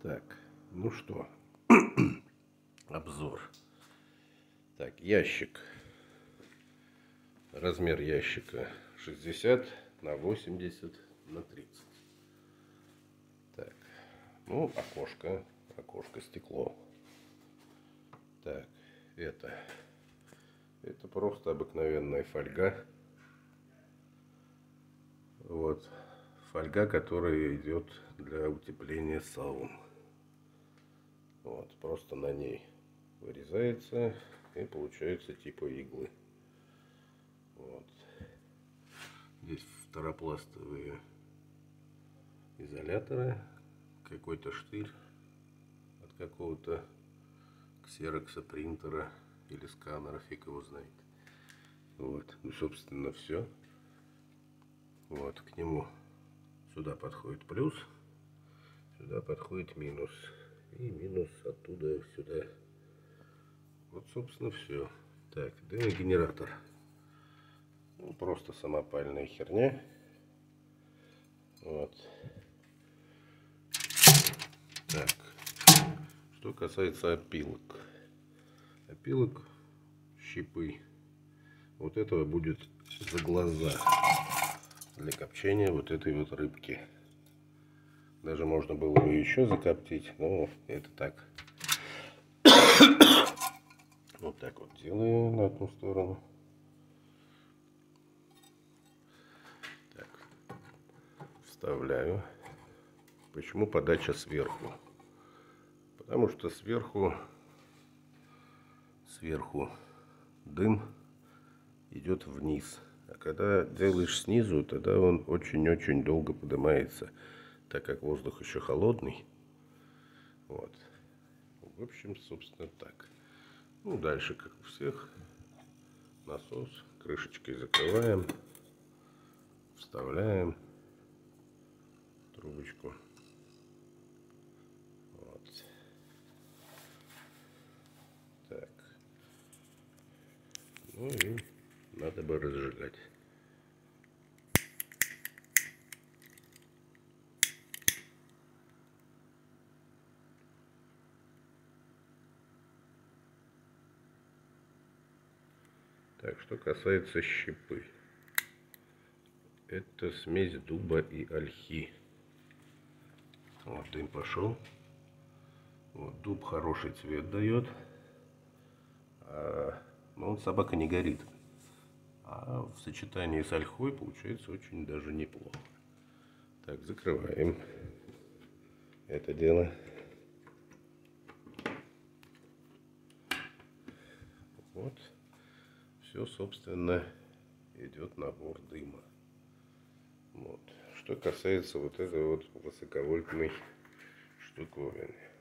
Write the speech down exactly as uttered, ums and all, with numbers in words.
Так, ну что, обзор. Так, ящик. Размер ящика шестьдесят на восемьдесят на тридцать. Так, ну, окошко, окошко, стекло. Так, это, это просто обыкновенная фольга. Вот, фольга, которая идет для утепления саун. Вот, просто на ней вырезается и получается типа иглы. Вот. Здесь второпластовые изоляторы, какой-то штырь от какого-то ксерокса, принтера или сканера, фиг его знает. Вот, ну, собственно, все. Вот, к нему сюда подходит плюс, сюда подходит минус. И минус оттуда сюда. Вот, собственно, все. Так, дымогенератор. Ну, просто самопальная херня. Вот. Так. Что касается опилок. Опилок, щипы. Вот этого будет за глаза. Для копчения вот этой вот рыбки. Даже можно было бы еще закоптить, но это так. Вот так вот делаю на одну сторону. Так. Вставляю. Почему подача сверху? Потому что сверху, сверху дым идет вниз. А когда делаешь снизу, тогда он очень-очень долго поднимается, так как воздух еще холодный. Вот. В общем, собственно, так. Ну, дальше, как у всех, насос, крышечкой закрываем, вставляем трубочку. Вот. Так. Ну и надо бы разжигать. Так, что касается щепы. Это смесь дуба и ольхи. Вот дым пошел. Вот, дуб хороший цвет дает. А, но он, собака, не горит. А в сочетании с ольхой получается очень даже неплохо. Так, закрываем это дело. Вот. Все, собственно, идет набор дыма. Вот. Что касается вот этой вот высоковольтной штуковины.